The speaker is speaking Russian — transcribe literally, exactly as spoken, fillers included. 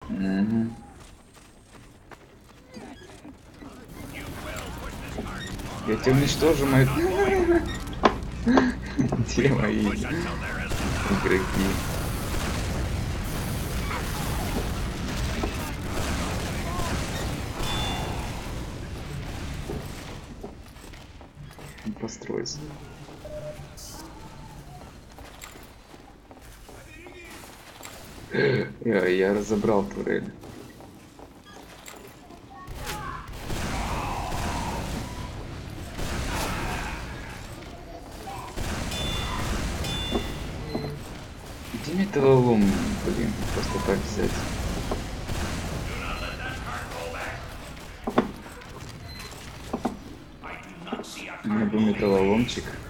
Мгм. Я тебя уничтожу, мои... Где мои игроки? Постройся. Я, я разобрал турель. Где металлолом, блин, просто так взять? У меня был металлоломчик.